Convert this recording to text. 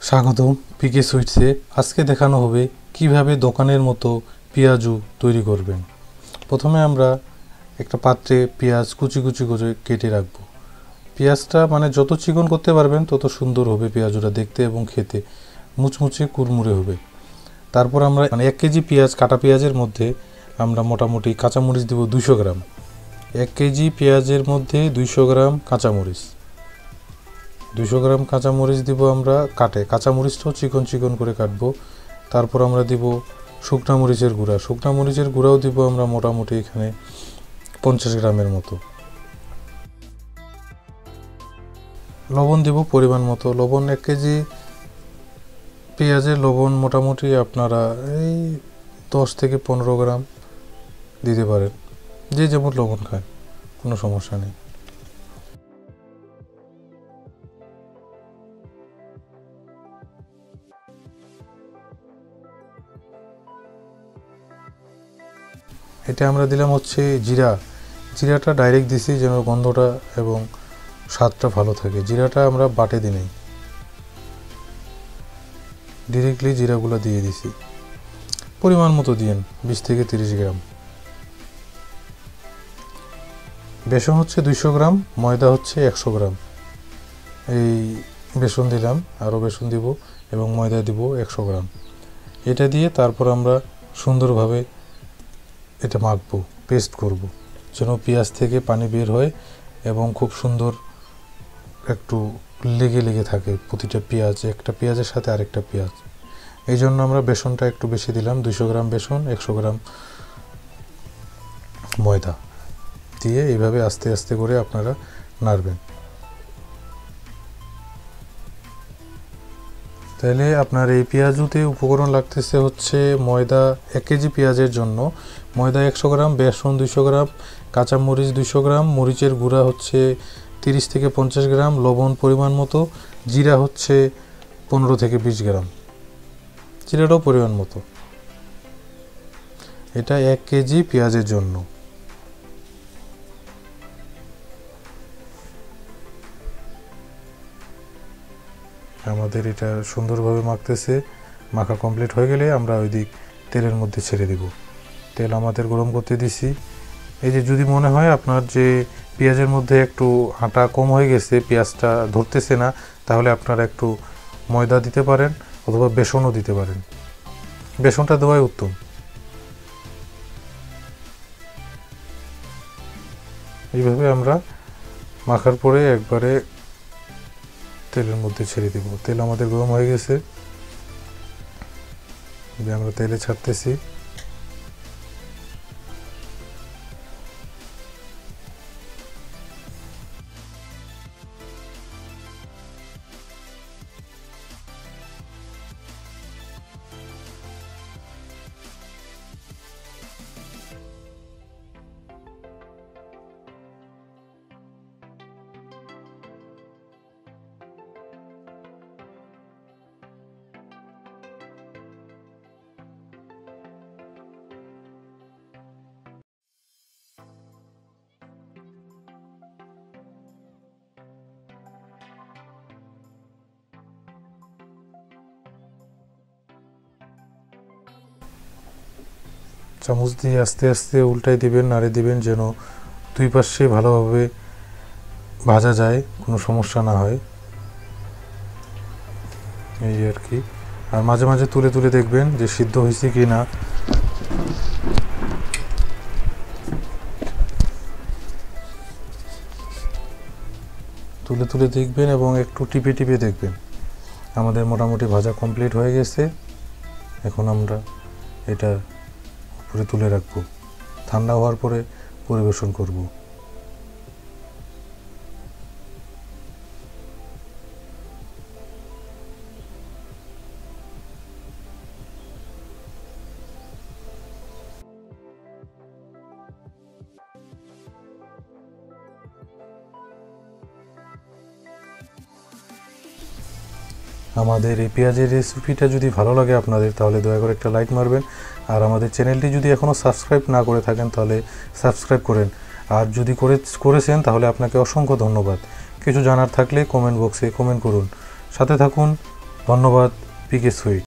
স্বাগতম পিকে সুইটসে। আজকে দেখানো হবে কিভাবে দোকানের মতো পেঁয়াজু তৈরি করবেন। প্রথমে আমরা একটা পাত্রে পেঁয়াজ কুচি কুচি করে কেটে রাখব। পেঁয়াজটা যত চিকন করতে পারবেন তত সুন্দর হবে পেঁয়াজুটা দেখতে এবং খেতে মুচমুচে কুরমুরে হবে। তারপর আমরা 1 কেজি পেঁয়াজ, কাটা পেঁয়াজের মধ্যে আমরা মোটামুটি কাঁচামরিচ দেব 200 গ্রাম। 1 কেজি পেঁয়াজের মধ্যে 200 গ্রাম কাঁচামরিচ, 200 গ্রাম কাঁচামরিচ দিব আমরা কাটে। কাঁচামরিচটাও চিকন চিকন করে কাটবো। তারপর আমরা দিব শুকনা মরিচের গুঁড়া, শুকনা মরিচের গুঁড়াও দিব আমরা মোটামুটি এখানে 50 গ্রামের মতো। লবণ দিব পরিমাণ মতো। লবণ 1 কেজি পেঁয়াজের লবণ মোটামুটি আপনারা এই 10 থেকে 15 গ্রাম দিতে পারেন, যে যেমন লবণ খায়, কোনো সমস্যা নেই। এটা আমরা দিলাম হচ্ছে জিরা। জিরাটা ডাইরেক্ট দিছি যেন গন্ধটা এবং স্বাদটা ভালো থাকে। জিরাটা আমরা বাটে দিই নাই, ডিরেক্টলি জিরাগুলো দিয়ে দিছি। পরিমাণ মতো দিয়েন, 20 থেকে 30 গ্রাম। বেসন হচ্ছে 200 গ্রাম, ময়দা হচ্ছে 100 গ্রাম। এই বেসন দিলাম, আরও বেসন দিব এবং ময়দা দিব 100 গ্রাম। এটা দিয়ে তারপর আমরা সুন্দরভাবে এটা মাখবো, পেস্ট করব, যেন পেঁয়াজ থেকে পানি বের হয় এবং খুব সুন্দর একটু লেগে লেগে থাকে প্রতিটা পেঁয়াজ, একটা পেঁয়াজের সাথে আরেকটা পেঁয়াজ। এই জন্য আমরা বেসনটা একটু বেশি দিলাম, 200 গ্রাম বেসন, 100 গ্রাম ময়দা দিয়ে এইভাবে আস্তে আস্তে করে আপনারা নাড়বেন। তাহলে আপনার এই পেঁয়াজুতে উপকরণ লাগতেছে হচ্ছে ময়দা 1 কেজি পেঁয়াজের জন্য ময়দা 100 গ্রাম, বেসন 200 গ্রাম, কাঁচামরিচ 200 গ্রাম, মরিচের গুঁড়া হচ্ছে 30 থেকে 50 গ্রাম, লবণ পরিমাণ মতো, জিরা হচ্ছে 15 থেকে 20 গ্রাম, জিরাটাও পরিমাণ মতো। এটা 1 কেজি পেঁয়াজের জন্য। আমাদের এটা সুন্দরভাবে মাখতেছে। মাখা কমপ্লিট হয়ে গেলে আমরা ওই দিক তেলের মধ্যে ছেড়ে দেব। তেল আমাদের গরম করতে দিছি। এই যে যদি মনে হয় আপনার যে পেঁয়াজের মধ্যে একটু আটা কম হয়ে গেছে, পেঁয়াজটা ধরতেছে না, তাহলে আপনারা একটু ময়দা দিতে পারেন অথবা বেসনও দিতে পারেন। বেসনটা দেওয়াই উত্তম। এইভাবে আমরা মাখার পরে একবারে তেলের মধ্যে ছেড়ে দেব। তেল আমাদের গরম হয়ে গেছে, আমরা তেলে ছাড়তেছি। চামচ দিয়ে আস্তে আস্তে উল্টাই দিবেন, নাড়ে দিবেন যেন দুই পাশে ভালোভাবে ভাজা যায়, কোনো সমস্যা না হয়, এই আর কি। আর মাঝে মাঝে তুলে তুলে দেখবেন যে সিদ্ধ হয়েছে কি না। তুলে তুলে দেখবেন এবং একটু টিপে টিপে দেখবেন। আমাদের মোটামুটি ভাজা কমপ্লিট হয়ে গেছে। এখন আমরা এটা উপরে তুলে রাখবো, ঠান্ডা হওয়ার পরে পরিবেশন করব। আমাদের এই পেঁয়াজের রেসিপিটা যদি ভালো লাগে আপনাদের, তাহলে দয়া করে একটা লাইক মারবেন। আর আমাদের চ্যানেলটি যদি এখনও সাবস্ক্রাইব না করে থাকেন তাহলে সাবস্ক্রাইব করেন। আর যদি করেছেন তাহলে আপনাকে অসংখ্য ধন্যবাদ। কিছু জানার থাকলে কমেন্ট বক্সে কমেন্ট করুন। সাথে থাকুন, ধন্যবাদ পিকে সুইট।